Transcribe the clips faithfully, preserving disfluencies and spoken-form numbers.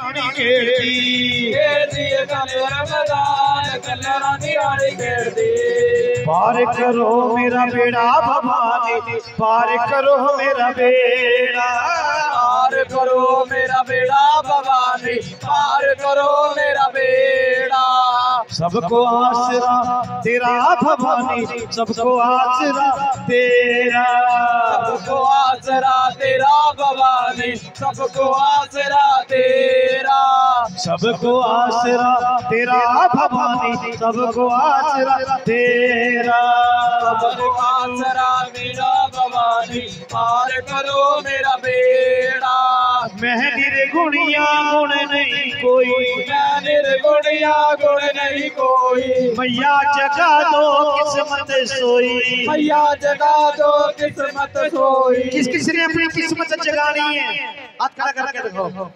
रानी खेड़दी खेड़दी कल रमजान कलरा दी रानी खेड़दी। पार करो मेरा बेड़ा भवानी पार करो मेरा बेड़ा पार करो मेरा बेड़ा भवानी पार करो मेरा बेड़ा। सबको आसरा तेरा भवानी सबको आसरा तेरा सबको आसरा तेरा भवानी सबको आसरा तेरा। सबको आसरा तेरा भवानी सबको आसरा तेरा। सबको आसरा मेरा भवानी पार करो मेरा बेड़ा। मैं निर्गुणिया गुण नहीं कोई मैं निर्गुणिया गुण नहीं कोई। मैया जगा दो किस्मत सोई मैया जगा दो किस्मत सोई। किस किस ने अपनी किस्मत जगानी है हाथ खड़ा करके देखो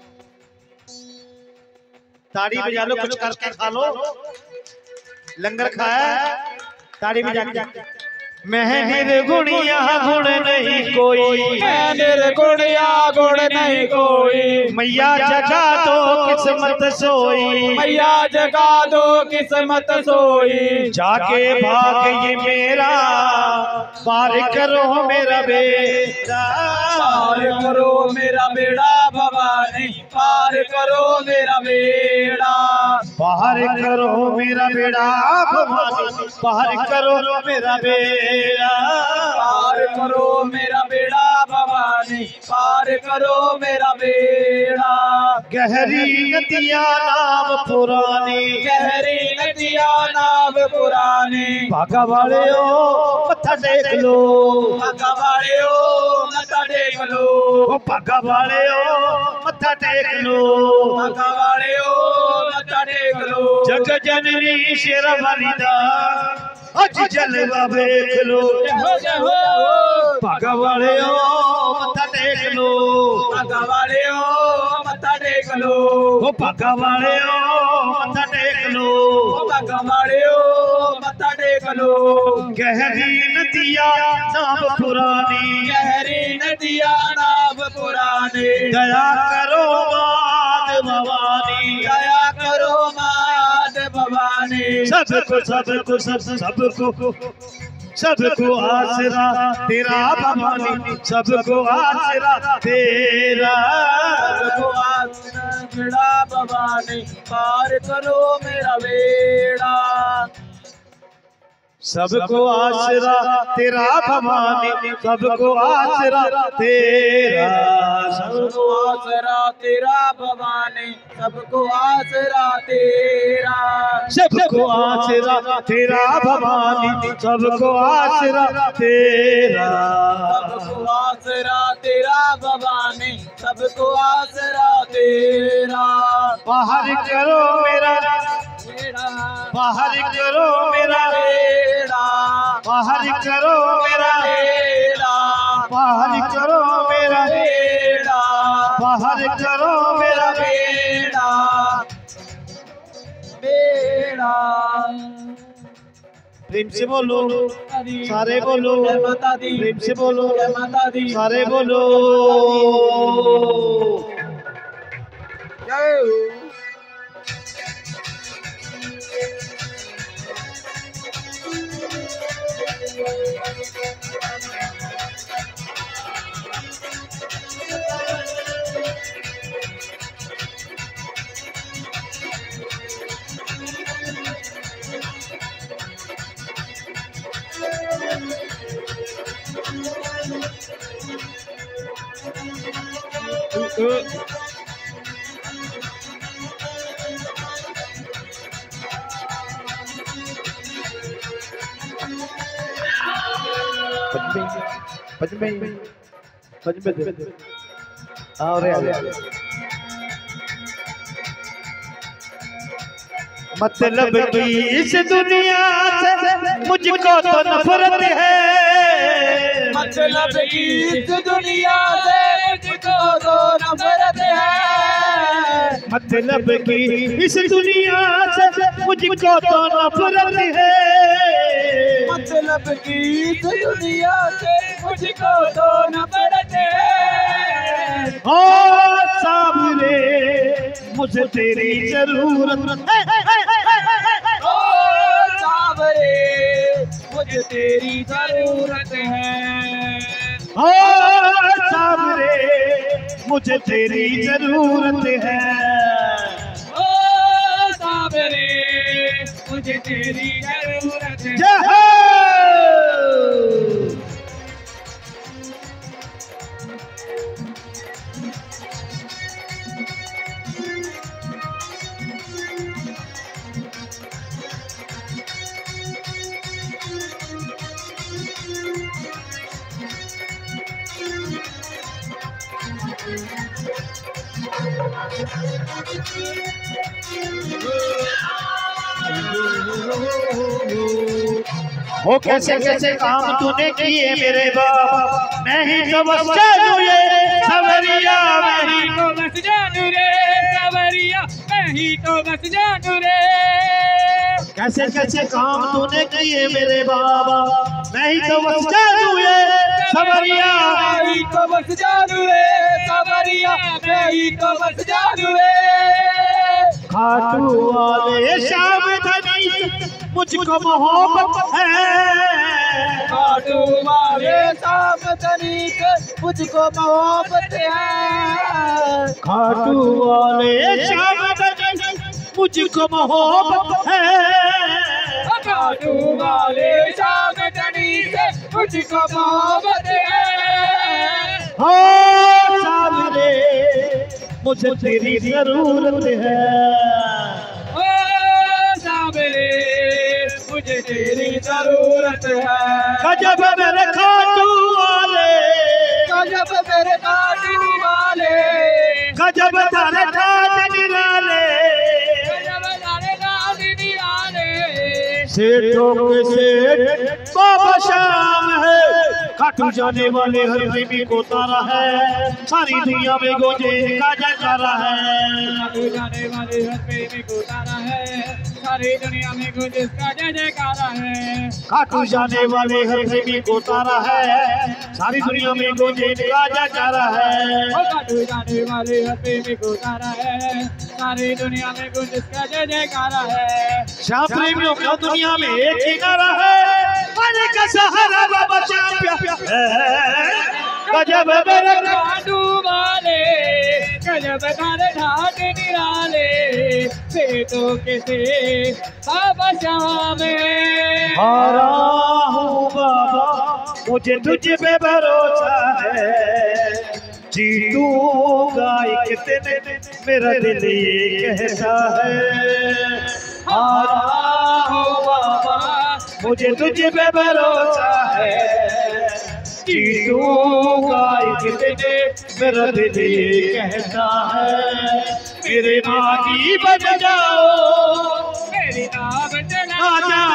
ताड़ी बजा लो कुछ करके खा लो लंगर खाया ताड़ी बजा के। मैं निर्गुणिया गुण नहीं कोई मैं निर्गुणिया गुण नहीं कोई। मैया जगा दो किस्मत सोई मैया जगा दो किस्मत सोई। जाके भाग ये मेरा पार करो मेरा बेड़ा पार करो मेरा बेड़ा भवानी पार करो मेरा बेड़ा। पार करो मेरा बेड़ा भवानी पार करो मेरा बेड़ा। पार करो मेरा बेड़ा भवानी पार करो मेरा बेड़ा। गहरी नदियाँ नाव पुरानी गहरी नदियाँ नाव पुरानी। भागा वाले ओ मत्था टेक लो भागा वाले ओ मत्था टेक लो। ओ भागा वाले ओ मत्था टेक लो भागा वाले ओ मत्था टेक लो। जग जननी शेरवाली दा अज जलवा देख लो। भागा वाले ओ मत्था टेक लो भागा वाले ओ मत्था टेक लो। ओ भागा वाले ओ मत्था टेक लो भागा वाले ओ मत्था टेक लो। गहरी नदियाँ नाव पुरानी गहरी नदियाँ नाव पुरानी। दया करो मात भवानी दया करो मात भवानी। सबको सबको सब सबको सबको आसरा तेरा भवानी सबको आसरा तेरा। सबको आसरा बेड़ा भवानी पार करो मेरा बेड़ा। सबको आसरा तेरा भवानी सबको आसरा तेरा। सबको आसरा तेरा भवानी सबको आसरा तेरा। सबको आसरा तेरा भवानी सबको आसरा तेरा। सबको आसरा तेरा भवानी सबको आसरा तेरा। बाहर करो मेरा बेड़ा बाहर करो मेरा बेड़ा बाहर करो मेरा बेड़ा बाहर करो मेरा बेड़ा बाहर करो मेरा बेड़ा बेड़ा। प्रेम से बोलो सारे बोलो जय माता दी। प्रेम से बोलो जय माता दी। सारे बोलो। जय पंचमी पंचमी हाँ रे मतलब की इस दुनिया से मुझको तो नफरत है। मतलब की इस दुनिया से मुझको तो नफरत है। मतलब की इस दुनिया से मुझको तो नफरत है। मतलब की इस दुनिया से मुझको तो नफरत है। ओ साबरे मुझे तेरी जरूरत ओ सावरे मुझे तेरी जरूरत है। ओ सावरे मुझे तेरी जरूरत है। ओ सावरे मुझे तेरी जरूरत है। जय हो। वो कैसे कैसे काम तूने किए मेरे बाबा, मैं ही तो बस जानू ये सवरिया, मैं ही तो बस जानू रे सवरिया, मैं ही तो बस जानू रे। कैसे कैसे काम तूने किए मेरे बाबा, मैं ही तो बस जानू ये सवरिया, मैं ही तो बस जानू रे सवरिया, मैं ही तो बस जानू रे। खाटू वाले श्याम धनी मुझको मोहब्बत है, खाटू वाले श्याम धनी मुझको मोहब्बत है। खाटू वाले श्याम धनी मुझको मोहब्बत है। खाटू वाले श्याम धनी से मुझको मोहब्बत है। हो सावरे मुझे तेरी जरूरत है। ओ सावरे मुझे तेरी जरूरत है। गजब मेरे खाटू वाले, गजब मेरे खाटू वाले, गजब तारे ठाट निराले, गजब तारे ठाट निराले। सेठों के सेठ बाबा श्याम है, खाटू जाने वाले हर प्रेमी को तारा है, सारी दुनिया में गोजे का जयकारा है। खाटू जाने वाले हर प्रेमी को तारा है, सारी दुनिया में कुछ इसका जय जयकारा है। खाटू जाने वाले हर प्रेमी को तारा है, सारी दुनिया में गोजे का जयकारा है। खाटू जाने वाले हर प्रेमी को तारा है, सारी दुनिया में कुछ इसका जय जयकारा है। श्याम प्रेमियों का दुनिया में एक ही नारा है, पानी का सहारा बाबा श्याम है। गजब मेरे खाटू वाले, गजब तारे ठाट निराले, सेठों के सेठ बाबा श्याम है। हारा हूँ बाबा मुझे तुझ पे भरोसा है, जीतूंगा एक दिन मेरा दिल ये कहता है। हारा हूँ बाबा मुझे तुझ पे भरोसा है, जीतूंगा एक दिन मेरा दिल ये कहता है। मेरे मागी बन जाओ, मेरी नाम आ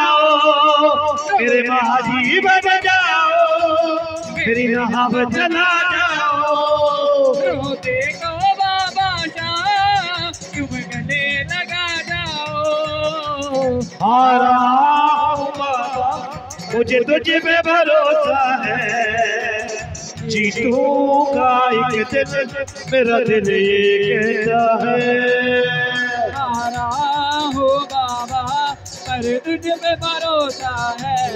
जाओ, मेरे मागी बन जाओ, मेरी नाम चला जाओ। रोते को बाबा श्याम क्यों गले लगा जाओ। हारा हूँ बाबा मुझे तुझ पे भरोसा है, जीतूंगा एक दिन मेरा दिल ये कहता है। हारा हो बाबा पर तुझ पे भरोसा है,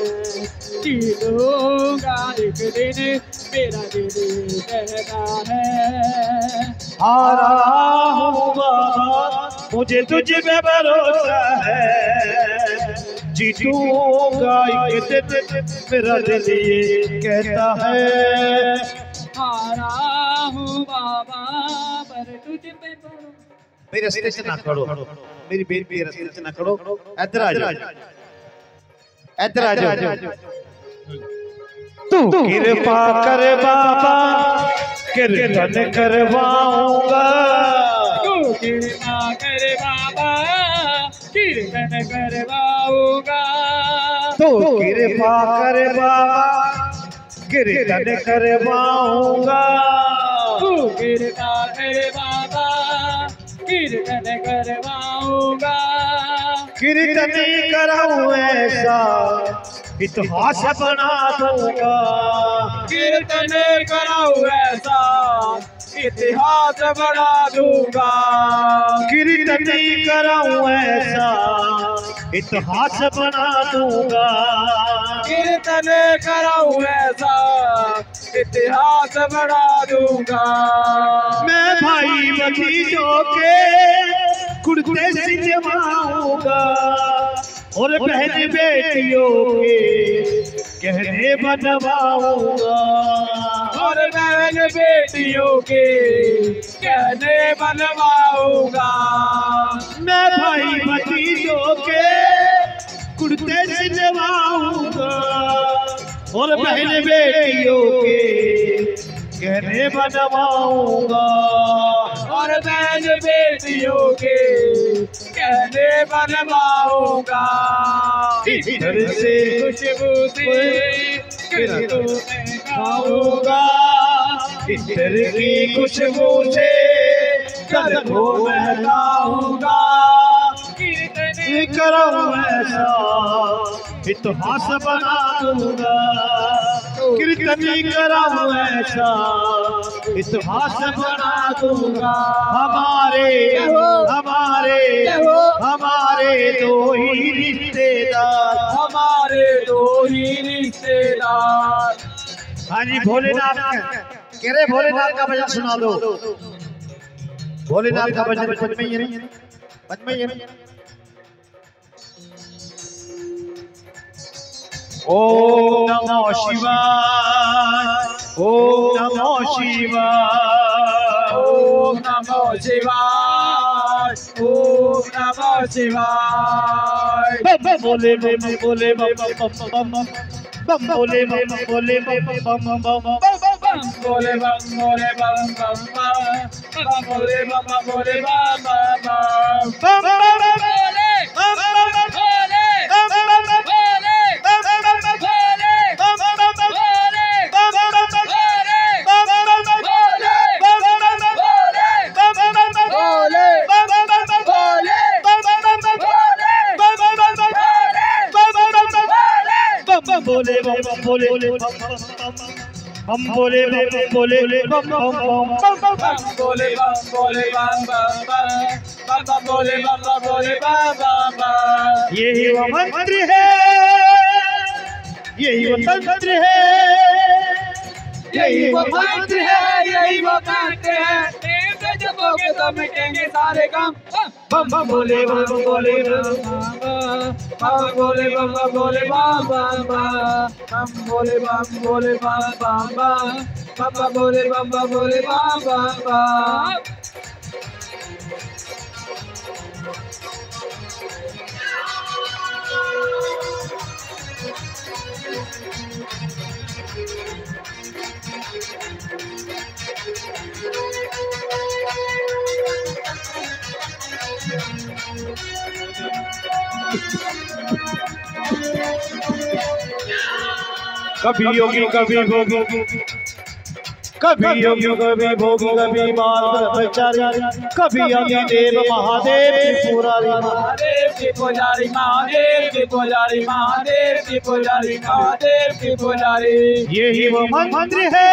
जीतूंगा एक दिन मेरा दिल कहता है। हारा हूँ बाबा मुझे तुझ पे भरोसा है, जीतूंगा एक दिन मेरा दिल ये कहता है। हारा हूँ बाबा पर तुझ पे भरोसा। मेरे रास्ते से ना खड़ो, मेरी बेटी रास्ते से ना खड़ो, इधर आ जाओ, इधर आ जाओ। तू कृपा कर बाबा कीर्तन करवाऊंगा, तू कृपा कर बाबा कीर्तन करवाऊंगा। तू कृपा कर बाबा कीर्तन करवाऊंगा, तू कृपा कर बाबा कीर्तन करवाऊंगा। कीर्तन कराऊं ऐसा इतिहास बना दूंगा, कीर्तन कराऊं ऐसा इतिहास बना दूंगा। कीर्तन कराऊं ऐसा इतिहास बना दूंगा। कीर्तन कराऊं ऐसा इतिहास बना दूंगा। मैं भाई भतीजों के कुर्ते सिलवाऊंगा और बहन बेटियों के गहने बनवाऊंगा। और बहन बेटियों के गहने बनवाऊंगा। मैं भाई भतीजों के कुर्ते सिलवाऊंगा और बहन बेटियों के गहने बनवाऊंगा। और बहन बेटियों के गहने बनवाऊंगा। इधर से खुशबू से खुशबू में खाऊंगा। इधर की खुशबू से घर को महकाऊंगा। कीर्तन कराऊं ऐसा इतिहास बना दूंगा। कीर्तन कराऊं ऐसा इतिहास बना दूंगा। हमारे हमारे हमारे दो ही रिश्तेदार हमारे दो ही रिश्तेदार। हाँ जी भोलेनाथ कह रहे भोलेनाथ का भजन सुना दो। भोलेनाथ का भजन पद में ये नहीं पद में ये नहीं। ओम नमः शिवाय ओम नमः शिवाय ओम नमः शिवाय ओम नमः शिवाय। बम बोले बम बोले बम बम बम बम बोले बम बोले बम बम बम बम बोले बम बोले बम बम बम बोले बम बोले बम बम बम बोले बोले बम बोले हम बोले बम बोले बम बम बम बोले बम बोले बम बम बम बोले बम बोले बम बम। यही वो मंत्र है यही वो तंत्र है यही वो मंत्र है यही वो मंत्र है। जब बोगे तो मिटेंगे सारे काम। बम बम बोले बम बोले बम बोले बम बोले बम बम बम बोले बम बोले बम बम बम बोले बम बोले बम बम। कभी योगी कभी भोगी कभी योगी कभी भोगी कभी बाल ब्रह्मचारी कभी अग्नि देव महादेव त्रिपुरारी महादेव की पुजारी महादेव की पुजारी महादेव की पुजारी महादेव की पुजारी। यही वो मंत्र है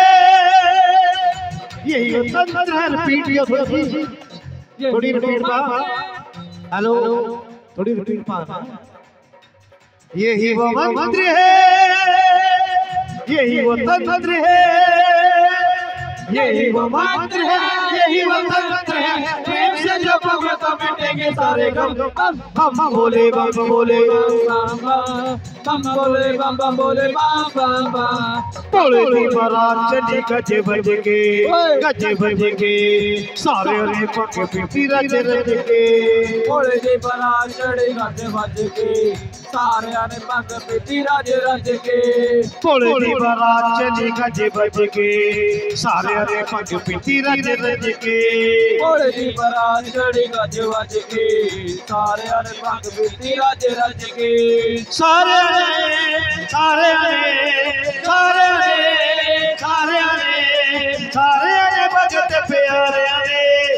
यही वो तंत्र है। रिपीट यो थोड़ी थोड़ी रिपीट पा हेलो थोड़ी रिपीट पा। यही वो मंत्र है यही वो तंत्र है यही वो मंत्र है यही वो तंत्र है। प्रेम से जो बोगे तो मिटेंगे सारे गम। हम बोले बम बोले बम बोले बम बम बोले बम बम बम। बोले की बारात चली गज बज के गज बज के सारे रे पक पीती रज रज के। बोले की बारात चढ़ी गज बज के सारे आने पग पीती रज रज के। बोले की बारात चली गज बज के सारे रे पग पीती रज रज के। बोले की बारात चढ़ी गज बज के सारे आने पग पीती रज रज के। सारे सारे सारे सारे सारे बजते प्यारे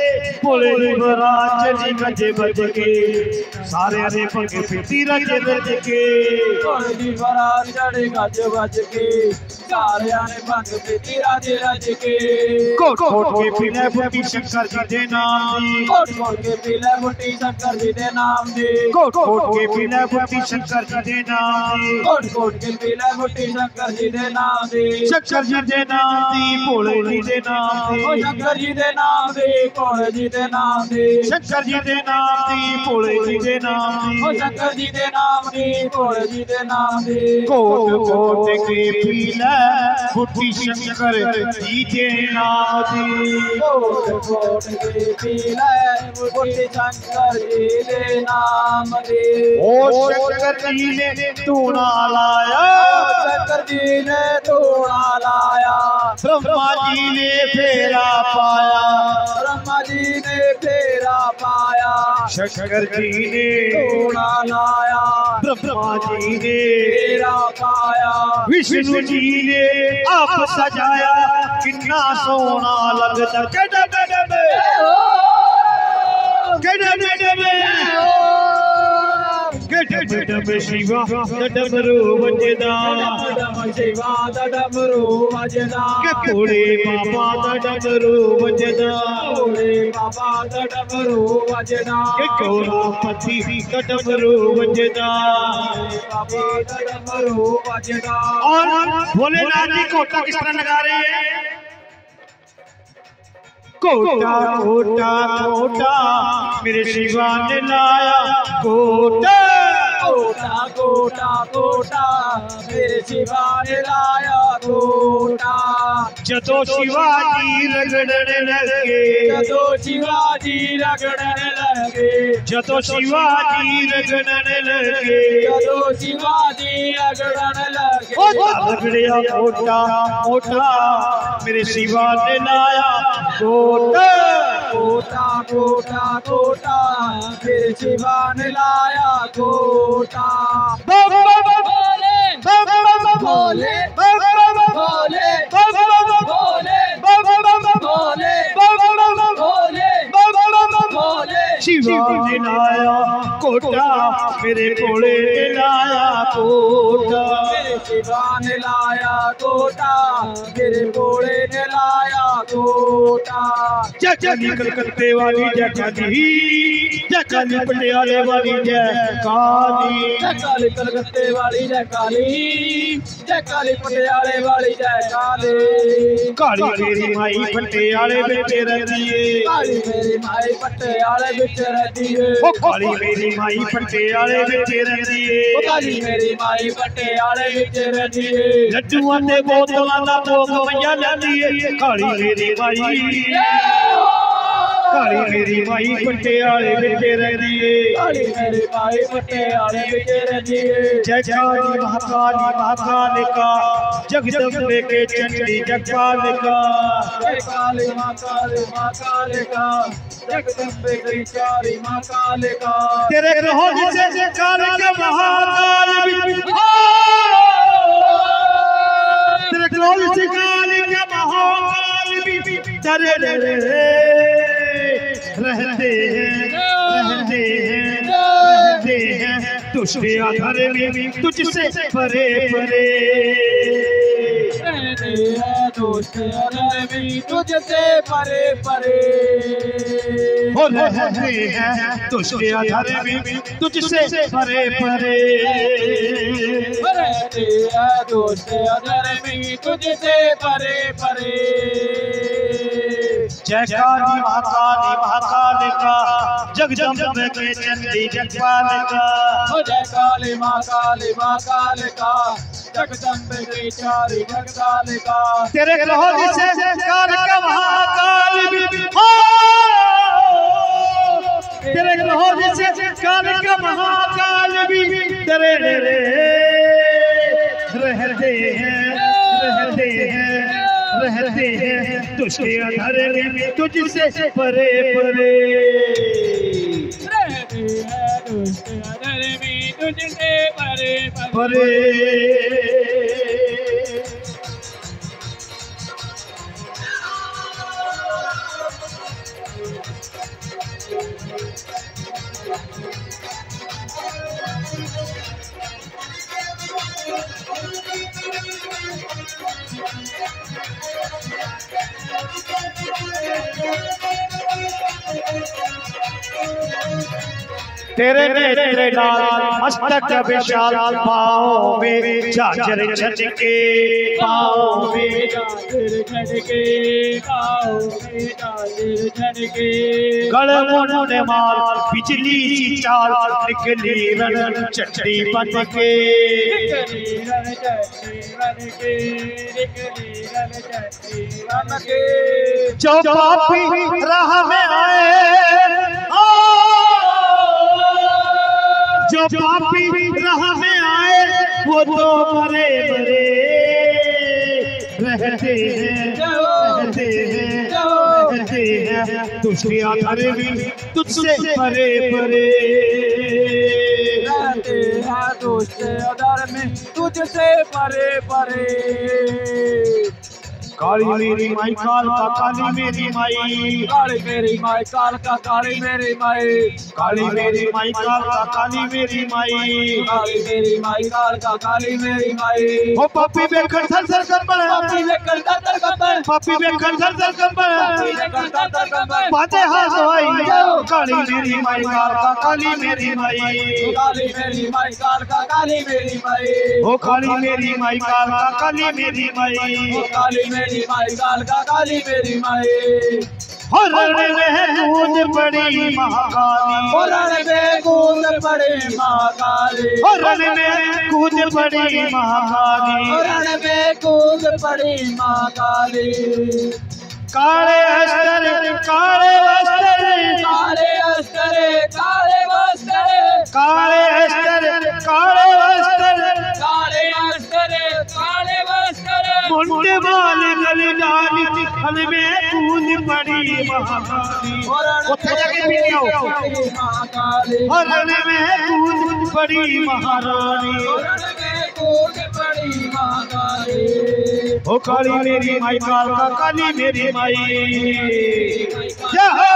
बोले महाराज चली गजे बज के सारे ने पंगे फिरती रज रज के बोले महाराज चढ़े गज बज के सारे ने पंग फिरती रज रज के कोट कोट के पीले बुटी शंकर जी दे नाम दी कोट कोट के पीले बुटी शंकर जी दे नाम दी कोट कोट के पीले बुटी शंकर जी दे नाम दी कोट कोट के पीले बुटी शंकर जी दे नाम दी शंकर जी दे नाम दी भोले जी दे नाम दी ओ शंकर जी दे नाम दी भोले जी दे नाम दी शंकर जी दे नाम दी भोले जी दे नाम दी ओ शंकर जी दे नाम दी भोले जी दे नाम दी कोट कोट के पीले बुटी शंकर जी दे नाम दी कोट कोट के पीले बुटी शंकर जी दे नाम दी ओ शंकर जी ने तू ना लाया शंकर जी ने तोड़ा लाया ब्रह्मा जी ने फेरा पाया ब्रह्मा जी ने फेरा पाया शंकर जी ने तोड़ा लाया ब्रह्मा जी ने फेरा पाया विष्णु जी ने आप सजाया कितना सोना लगता केडे केडे में केडे केडे में केडे केडे में शिवा डमरू बजदा डम शिवा डमरू बजदा के भोले बाबा डमरू बजदा भोले बाबा डमरू बजदा के गौरापति डमरू बजदा बाबा डमरू बजदा और भोलेनाथ जी कोटा किस तरह लगा रहे हैं कोटा कोटा कोटा मेरे शिवा ने लाया कोटा कोटा कोटा कोटा मेरे शिवा ने लाया कोटा जदों शिवाजी रगड़ने लगे जदों शिवाजी रगड़ने लगे जदों शिवाजी रगड़ने लगे जदों शिवाजी रगड़ने लगे ओ रगड़िया कोटा कोटा मेरे शिवा ने लाया कोटा कोटा कोटा कोटा मेरे शिवा ने लाया कोटा भोले भोले भोले भोले भोले भोले शिवा ने लाया कोटा मेरे भोले ने लाया कोटा मेरे शिवा ने लाया कोटा मेरे भोले ने लाया कोटा जय काली कलकत्ते वाली जय काली जय काली पटियाले वाली जय काली जय काली कलकत्ते वाली जय काली जय काली पटियाले वाली जय काली काली मेरी माई पटियाले बिच रहती है काली मेरी माई पटियाले बिच रहती है ओ काली मेरी माई पटियाले बिच रहती है ओ काली मेरी माई पटियाले बिच रहती है लड्डूआं ते बोतलां दा भोग मैया लैंदी है काली मेरी माई काली मेरी माई पटियाले बिच रहती है काली मेरी माई पटियाले बिच रहती है जय काली महाकाली महाकालिका जगदम्बे के चंडी जगपालिका जय काली मां काली मां कालिका जगदम्बे की चारी मां कालिका तेरे ग्रहों से कालिका महाकाल भी तेरे ग्रहों से कालिका महाकाल भी डरे डरे रहते हैं रहते हैं रहते हैं तुझसे आधार में तुझसे परे परे रहते हैं दोस्त अदर भी तुझसे परे परे हो रहते हैं तुझसे आधार में तुझसे परे परे रहते हैं दोस्त अदर भी तुझसे परे परे जय काली महाकाली महाकालिका जगदम्बे के चंडी जगपालिका हो जय काली मां काली मां कालिका जगदम्बे की चारी जगकालिका तेरे ग्रहों से कालिका महाकाल भी हो तेरे ग्रहों से कालिका महाकाल भी डरे डरे रहते हैं रहते हैं रहते हैं तुझसे अधर में तुझसे परे परे रहते हैं दोस्त अदर भी तुझसे परे परे तेरे नेत्र लाल मस्तक विशाल पाँव में झांझर छनके पाँव में झांझर छनके पाँव में झांझर छनके गले मुंड माल बिजली सी चाल निकली रण चट्टी बन के निकली रण चट्टी बन के निकली रण चट्टी बन के जो पापी राह में आए जो पापी राह में आए वो तो मरे मरे रहते हैं रहते हैं रहते हैं तुझके आधारे भी तुझसे परे परे रहते हैं तुझसे आधार में तुझसे परे परे काली मेरी माई काल का काली मेरी माई काली मेरी माई काल का काली मेरी माई काली मेरी माई काल का काली मेरी माई काली मेरी माई काल का काली मेरी माई ओ पापी बेखर थर थर कंबल पापी बेखर थर थर कंबल पापी बेखर थर थर कंबल पापी बेखर थर थर कंबल बातें हाथ धोई काली मेरी माई काल का काली मेरी माई काली मेरी माई काल का काली मेरी माई ओ काली मेरी माई काल का काली मेरी माई ओ काली मेरी माई काल का काली मेरी माई हर में कूद पड़ी महाकाली हरण में कूद पड़ी महाकाली हरण में कूद पड़ी महाकाली हरण में कूद पड़ी महाकाली काले अस्तर काले वस्त्र काले अस्तर काले वस्त्र काले अस्तर काले वस्त्र काले अस्तर काले वस्त्र मुंडे वाले गले डाली हल में कूद पड़ी महाकाली उठे जाके पीटियो महाकाली हरण में कूद पड़ी महारानी हरण में कूद पड़ी महाकाली ओ काली मेरी माई काल का काली मेरी माई जय हो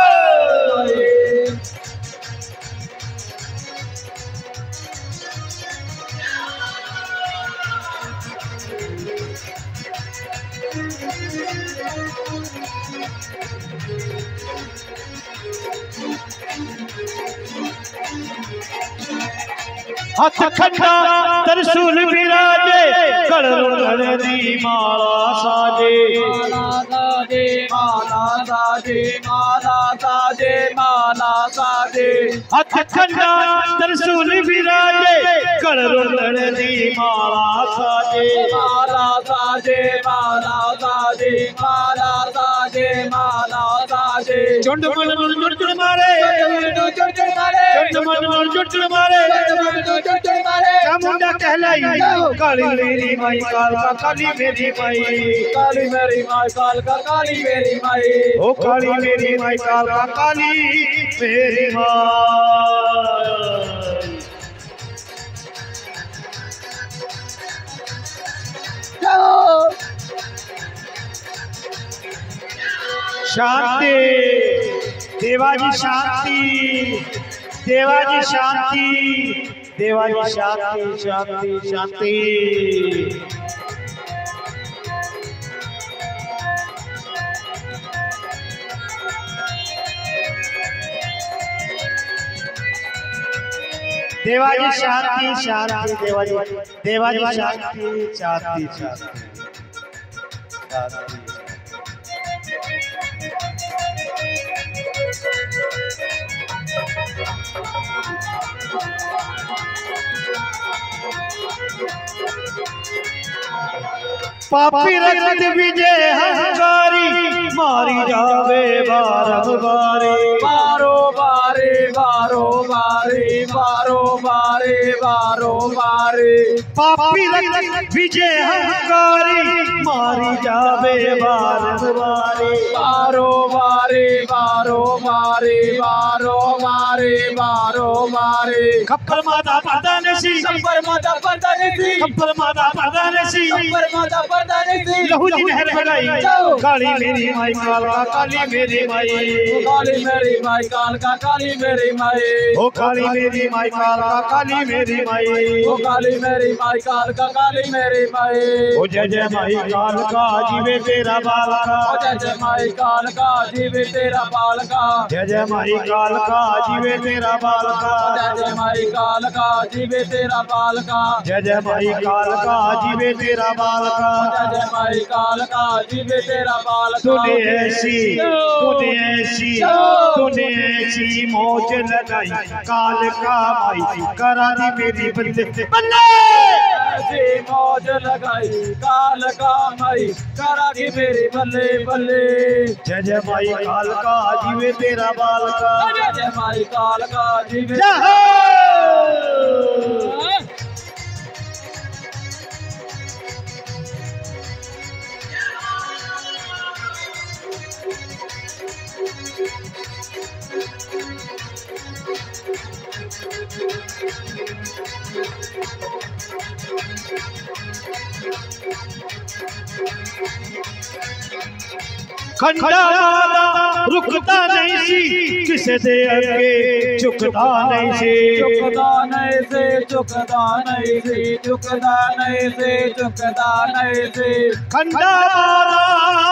हाथ खंडा त्रिशूल विराजे कड़रुण दी माला साजे माला साजे माला साजे माला साजे माला साजे हाथ खंडा त्रिशूल विराजे कड़रुण दी माला साजे माला साजे माला साजे माला साजे माला साजे चुंड मन चुंड चुंड मारे चुंड चुंड मारे चुंड मन चुंड चुंड मारे चुंड चुंड मारे चामुंडा कहलाई काली मेरी माई काल का काली मेरी माई काली मेरी माई काल का काली मेरी माई ओ काली मेरी माई काल का काली मेरी माई शांति देवाजी शांति देवाजी शांति देवाजी शांति शांति शांति देवाजी शांति शांति देवाजी देवाजी शांति शांति शांति पापी रक्त विजय हंकारी मारी जावे बारह बारे बारो बारे बारो बारे बारो बारे बारो बारे पापी रक्त विजय हंकारी मारी जावे बारह बारे बारो बारे बारो बारे बारो बारे बारो बारे खप्पर माता प्रधान सी खप्पर माता प्रधान सी खप्पर माता प्रधान सी खप्पर माता प्रधान सी लहू जी नहर बगाई काली मेरी माई काल का काली मेरी माई काली मेरी माई काल का काली मेरी माई ओ काली काली मेरी माई कालका काली मेरी माई ओ काली मेरी माई कालका काली मेरी माई ओ जय जय माई कालका जीवे तेरा बालका ओ जय जय माई कालका जीवे तेरा बालका जय जय माई कालका जीवे तेरा बालका जय जय माई कालका जीवे तेरा बालका जय जय माई कालका जीवे तेरा बालका जय जय माई कालका जीवे तेरा बालका तूने ऐसी तूने ऐसी तूने ऐसी मौज लगाई कालका माई करा दी मेरी बल्ले बल्ले ऐसी मौज लगाई कालका माई करा दी मेरी बल्ले बल्ले जय जय माई कालका जीवे तेरा बालका जय जय माई कालका जीवे खंडा वाला रुकता नहीं सी किसे दे अगे झुकता नहीं सी झुकदा नहीं से झुकदा नहीं से झुकदा नहीं से झुकदा नहीं से खंडा वाला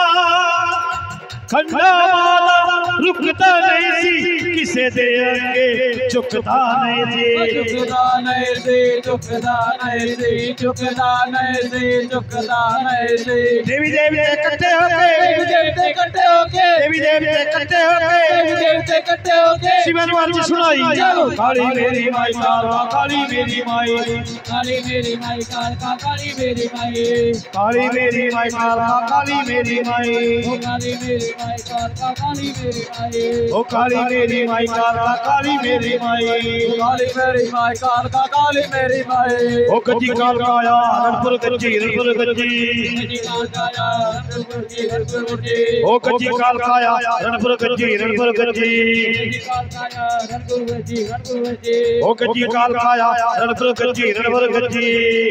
खंडा वाला रुकता नहीं सी किसे दे अगे झुकता नहीं सी झुकदा नहीं से झुकदा नहीं से झुकदा नहीं से झुकदा नहीं से देवी देवी इकट्ठे होके देवी देवते इकट्ठे होके देवी देवी इकट्ठे होके देवी देवते इकट्ठे होके शिवन वाली सुनाई काली मेरी माई कालका काली मेरी माई काली मेरी माई कालका काली मेरी माई काली मेरी माई कालका काली मेरी माई ओ काली मेरी माई कालका काली मेरी माई ओ काली मेरी माई कालका काली मेरी माई काली मेरी माई कालका काली मेरी माई ओ गजी कालका आया रणपुर गजी रणपुर गजी ओ गजी कालका आया रणपुर गजी रणपुर गजी ओ गजी कालका आया रणपुर गजी रणपुर गजी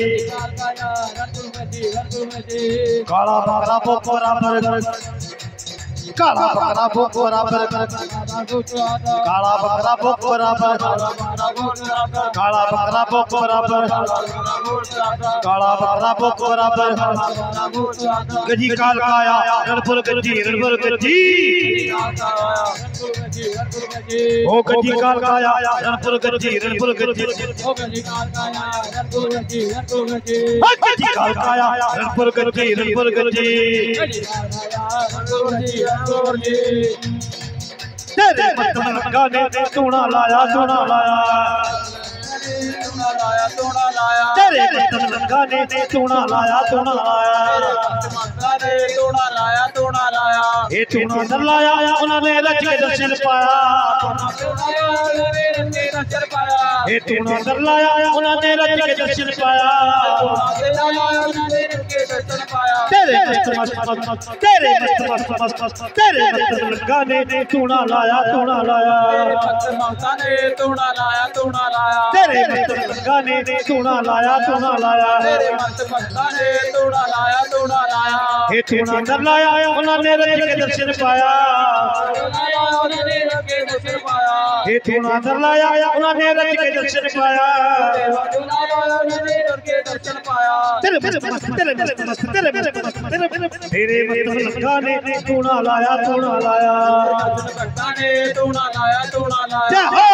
काला बकरा बोकरा बरगर काला बकरा बोकरा बरगर काला बकरा बोकरा बरगर काला बकरा बोकरा बरगर काला बकरा बोकरा बरगर गजी कालका आया रणपुर गजी रणपुर गजी ओ गजी कालका आया रणपुर गजी रणपुर गजी ओ गजी कालका आया रणपुर गजी रणपुर गजी तेरे मतलब गाने तूना लाया तूना लाया तेरे मतलब गाने तूना लाया तूना लाया ये तूना दर लाया उन्होंने रच के दर्शन पाया ये तूना दर लाया उन्होंने रच के दर्शन पाया तेरे मस्त मस्त मस्त तेरे मस्त मस्त मस्त मस्त तेरे मस्त गाने तूना लाया तूना लाया तूना लाया तूना लाया तेरे मस्त गाने तूना लाया तूना लाया तेरे मस्त गाने तूना लाया तूना लाया ये तूना दर लाया उन्होंने रच के दर्शन पाया ये तूना दर लाया उन्होंने रच के दर्शन पाया तेरे मस्त मस्त तेरे मस्त मस्त तेरे मस्त मस्त तेरे तेरे मस्त गाने तूना लाया तूना लाया तूना लाया तूना लाया जय हो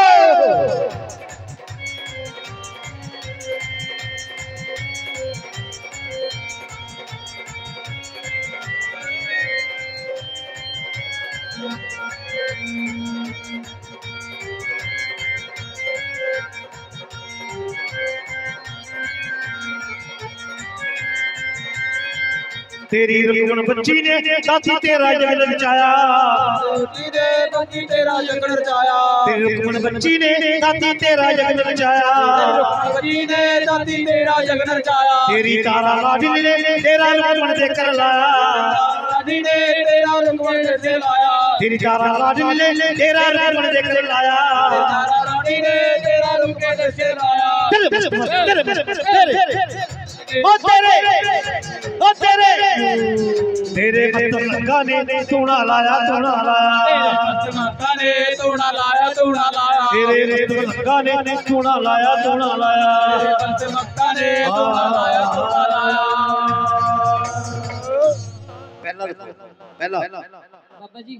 तेरी रुकमन बच्ची ने दाती तेरा जग रचाया तेरे बच्ची तेरा जग रचाया तेरी रुकमन बच्ची ने दाती तेरा जग रचाया बच्ची ने दाती तेरा जग रचाया तेरी तारा लाडली ने तेरा रुकमन देकर लाया लाडली ने तेरा रुकमन से लाया तेरी तारा लाडली ने तेरा रुकमन देकर लाया तारा रानी ने तेरा रुकमन से लाया तेरे तेरे तेरे ओ तेरे ओ तेरे तेरे मतलब गाने तूना लाया तूना लाया गाने तूना लाया तूना लाया तेरे रस्ते मक्का ने चूना लाया चूना लाया तेरे रस्ते मक्का ने चूना लाया चूना लाया पहला पहला बाबा जी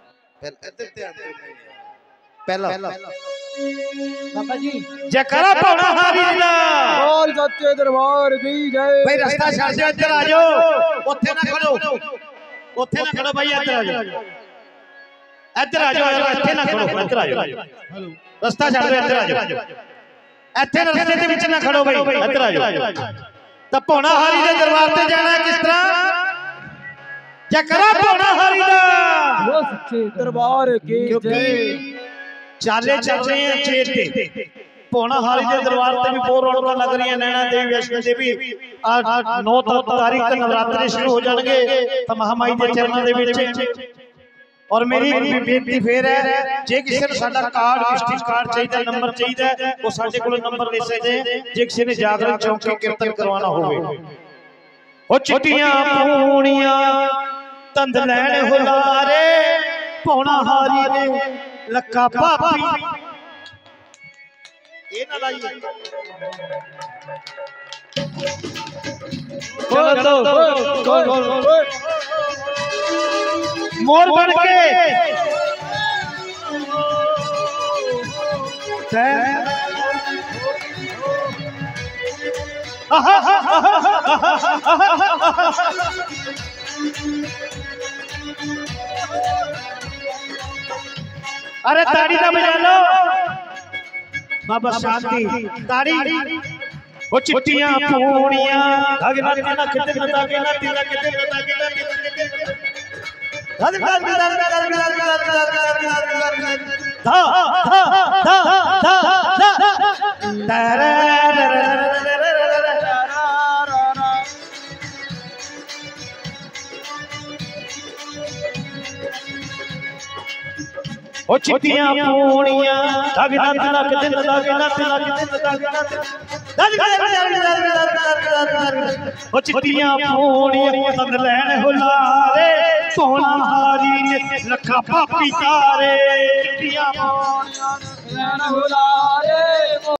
पहला बाबा जी जयकारा पौना हारी दा बोल सच्चे दरबार की जय भाई रास्ता छड़ जा इधर आ जाओ ओथे ना खड़ो ओथे ना खड़ो भाई इधर आ जाओ इधर आ जाओ इथे ना खड़ो इधर आ जाओ रास्ता छड़ दो इधर आ जाओ इथे रास्ते दे विच ना खड़ो भाई इधर आ जाओ ता पौना हारी दे दरबार ते जाना किस तरह जयकारा पौना हारी दा बोल सच्चे दरबार की जय चाले चल रहे हैं चेत ते पौना हारी के दरबार ते भी बहुत रौनक लग रही है नैना देवी वैष्णो देवी आज नौ तारीख तक नवरात्रे शुरू हो जाएंगे तो महामाई के चरणों दे विच और मेरी बेनती फिर है जे किसी ने साडा कार्ड विजिटिंग कार्ड चाहिए नंबर चाहिए वो साडे कोल नंबर ले सकते हैं जे किसी ने जागरण चौकी कीर्तन करवाना होवे ओ चिट्टियां पूणियां तंद लैण हुलारे पौना हारी ने लक्का पापी ए ना लाइए चलो तो मोर बन के अरे ताड़ी ना बजा लो बाबा शांति ताड़ी वो चिट्टियां पूणियां धागे ना ना किते ना धागे ना तिला किते ना धागे ना तिला किते धा धा धा धा धा ओ चिट्टियां पूणियां धागे ना तिला किते ना धागे ना तिला किते ना धागे ना ओ चिट्टियां पूणियां तंद लैण हुलारे पौना हारी ने लखा पापी तारे चिट्टियां पूणियां लैण हुलारे